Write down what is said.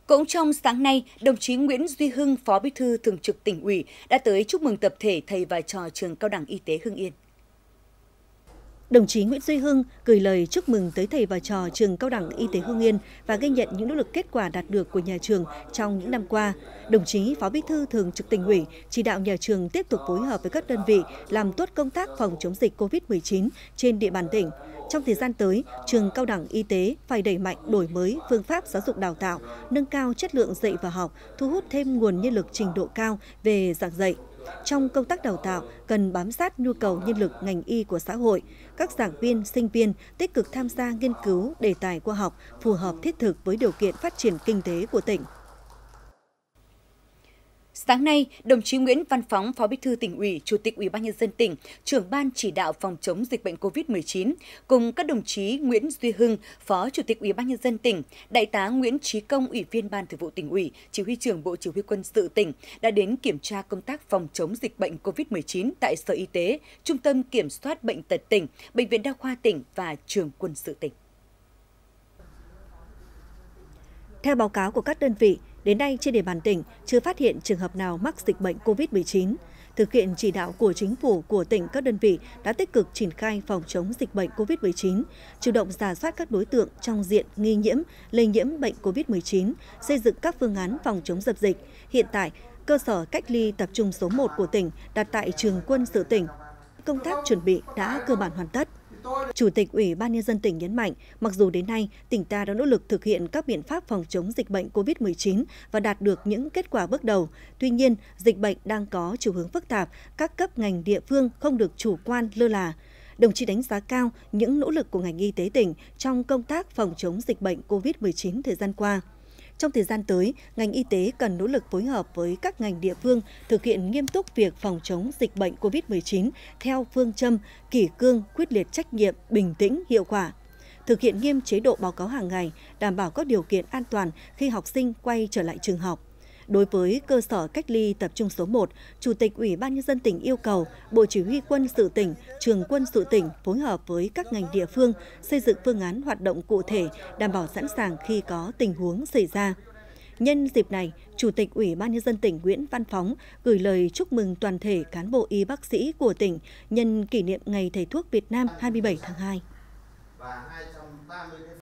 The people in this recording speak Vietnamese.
Cũng trong sáng nay, đồng chí Nguyễn Duy Hưng, Phó Bí thư Thường trực Tỉnh ủy đã tới chúc mừng tập thể thầy và trò trường Cao đẳng Y tế Hưng Yên. Đồng chí Nguyễn Duy Hưng gửi lời chúc mừng tới thầy và trò trường Cao đẳng Y tế Hưng Yên và ghi nhận những nỗ lực kết quả đạt được của nhà trường trong những năm qua. Đồng chí Phó Bí thư Thường trực Tỉnh ủy chỉ đạo nhà trường tiếp tục phối hợp với các đơn vị làm tốt công tác phòng chống dịch COVID-19 trên địa bàn tỉnh. Trong thời gian tới, trường Cao đẳng Y tế phải đẩy mạnh đổi mới phương pháp giáo dục đào tạo, nâng cao chất lượng dạy và học, thu hút thêm nguồn nhân lực trình độ cao về giảng dạy. Trong công tác đào tạo, cần bám sát nhu cầu nhân lực ngành y của xã hội. Các giảng viên, sinh viên tích cực tham gia nghiên cứu đề tài khoa học phù hợp thiết thực với điều kiện phát triển kinh tế của tỉnh. Sáng nay, đồng chí Nguyễn Văn Phóng, Phó Bí thư Tỉnh ủy, Chủ tịch Ủy ban Nhân dân tỉnh, trưởng ban chỉ đạo phòng chống dịch bệnh COVID-19 cùng các đồng chí Nguyễn Duy Hưng, Phó Chủ tịch Ủy ban Nhân dân tỉnh, Đại tá Nguyễn Chí Công, Ủy viên Ban Thường vụ Tỉnh ủy, Chỉ huy trưởng Bộ Chỉ huy Quân sự tỉnh đã đến kiểm tra công tác phòng chống dịch bệnh COVID-19 tại Sở Y tế, Trung tâm Kiểm soát Bệnh tật tỉnh, Bệnh viện Đa khoa tỉnh và Trường Quân sự tỉnh. Theo báo cáo của các đơn vị, đến nay trên địa bàn tỉnh chưa phát hiện trường hợp nào mắc dịch bệnh COVID-19. Thực hiện chỉ đạo của chính phủ của tỉnh, các đơn vị đã tích cực triển khai phòng chống dịch bệnh COVID-19, chủ động rà soát các đối tượng trong diện nghi nhiễm, lây nhiễm bệnh COVID-19, xây dựng các phương án phòng chống dập dịch. Hiện tại, cơ sở cách ly tập trung số 1 của tỉnh đặt tại Trường Quân sự tỉnh. Công tác chuẩn bị đã cơ bản hoàn tất. Chủ tịch Ủy ban Nhân dân tỉnh nhấn mạnh, mặc dù đến nay, tỉnh ta đã nỗ lực thực hiện các biện pháp phòng chống dịch bệnh COVID-19 và đạt được những kết quả bước đầu. Tuy nhiên, dịch bệnh đang có chiều hướng phức tạp, các cấp ngành địa phương không được chủ quan lơ là. Đồng chí đánh giá cao những nỗ lực của ngành y tế tỉnh trong công tác phòng chống dịch bệnh COVID-19 thời gian qua. Trong thời gian tới, ngành y tế cần nỗ lực phối hợp với các ngành địa phương thực hiện nghiêm túc việc phòng chống dịch bệnh COVID-19 theo phương châm kỷ cương, quyết liệt, trách nhiệm, bình tĩnh, hiệu quả. Thực hiện nghiêm chế độ báo cáo hàng ngày, đảm bảo các điều kiện an toàn khi học sinh quay trở lại trường học. Đối với cơ sở cách ly tập trung số 1, Chủ tịch Ủy ban Nhân dân tỉnh yêu cầu Bộ Chỉ huy Quân sự tỉnh, Trường Quân sự tỉnh phối hợp với các ngành địa phương xây dựng phương án hoạt động cụ thể, đảm bảo sẵn sàng khi có tình huống xảy ra. Nhân dịp này, Chủ tịch Ủy ban Nhân dân tỉnh Nguyễn Văn Phóng gửi lời chúc mừng toàn thể cán bộ y bác sĩ của tỉnh nhân kỷ niệm Ngày Thầy thuốc Việt Nam 27 tháng 2.